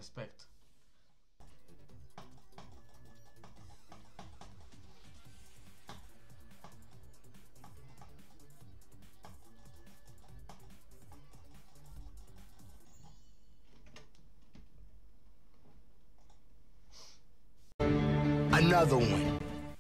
Respect. Another one.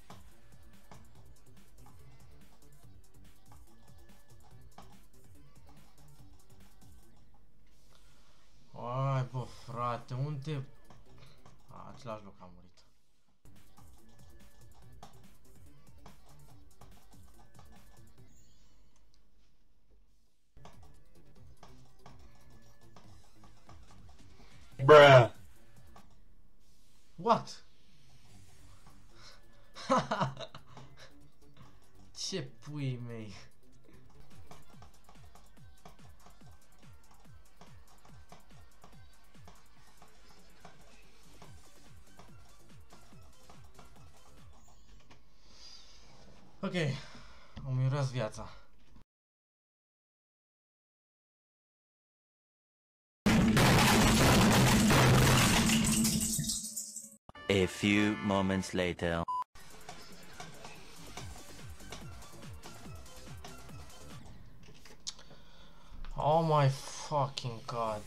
Ai, bă, frate, unde... același loc am murit. Bruh. What? Ce pui mei? Ok, îmi miros viața. A few moments later. Oh my fucking god.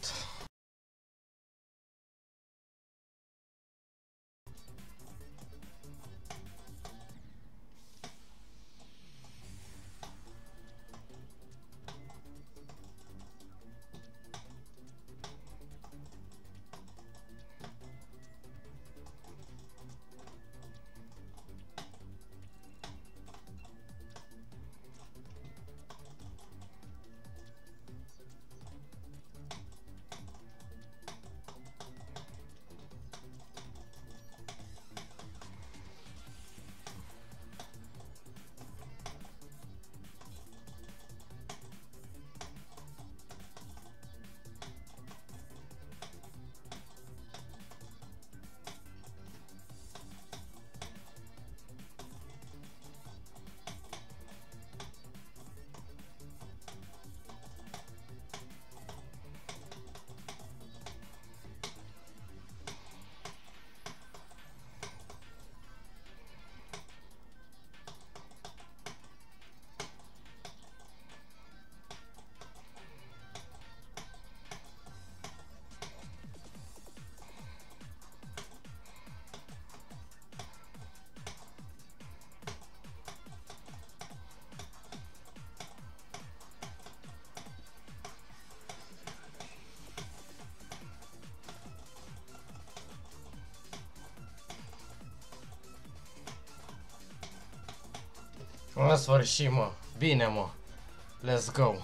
În sfârșit, mă. Bine, mă. Let's go.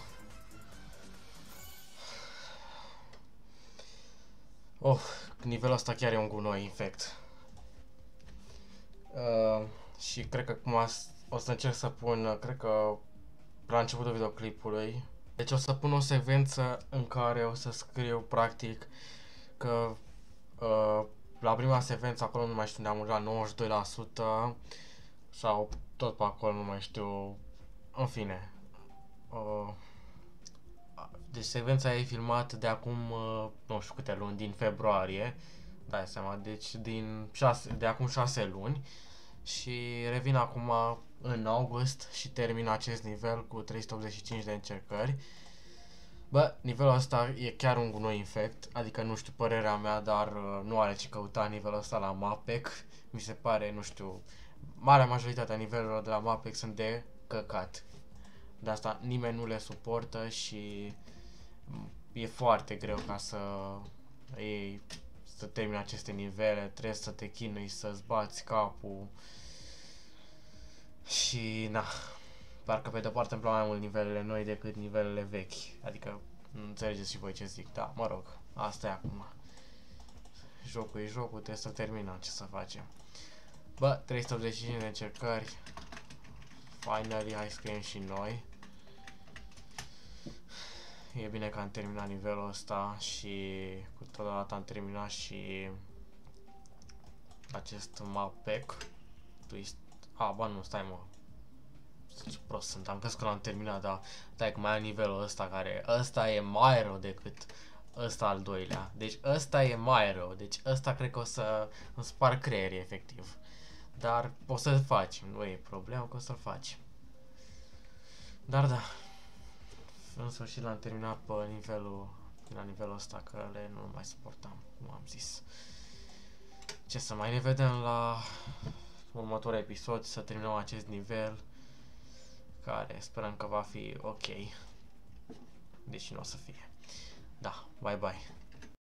Oh, nivelul ăsta chiar e un gunoi infect. Și cred că acum o să încerc să pun, cred că la începutul videoclipului. Deci o să pun o secvență în care o să scriu practic că la prima secvență acolo nu mai știu, ne-am la 92% sau tot pe acolo, nu mai știu, în fine. Deci secvența e filmat de acum, nu știu câte luni, din februarie, dai seama, deci de acum 6 luni și revin acum în august și termin acest nivel cu 385 de încercări. Bă, nivelul ăsta e chiar un gunoi infect, adică nu știu părerea mea, dar nu are ce căuta nivelul ăsta la Mapec. Mi se pare, nu știu, marea majoritatea nivelurilor de la Mapec sunt de căcat. De asta nimeni nu le suportă și e foarte greu ca să termini aceste nivele, trebuie să te chinui, să-ți bați capul și na, parcă pe de-o îmi plac mai mult nivelele noi decât nivelele vechi, adică nu înțelegeți și voi ce zic, da, mă rog, asta e acum. Jocul e jocul, trebuie să terminăm, ce să facem. Bă, 385 de încercări, finally, hai scriem și noi. E bine că am terminat nivelul ăsta și cu totodată am terminat și acest map pack. Twist. Ba nu, stai mă. Ce prost sunt, am crezut că l-am terminat, dar stai că mai am nivelul ăsta care... Ăsta e mai rău decât ăsta al doilea. Deci ăsta e mai rău. Deci ăsta cred că o să îmi spar creierii, efectiv. Dar o să-l faci. Nu e problemă că o să-l faci. Dar da. În sfârșit l-am terminat pe la nivelul ăsta, că le nu mai suportam, cum am zis. Ce să mai ne vedem la următorul episod, să terminăm acest nivel, care sperăm că va fi ok. Deși nu o să fie. Da, bye bye.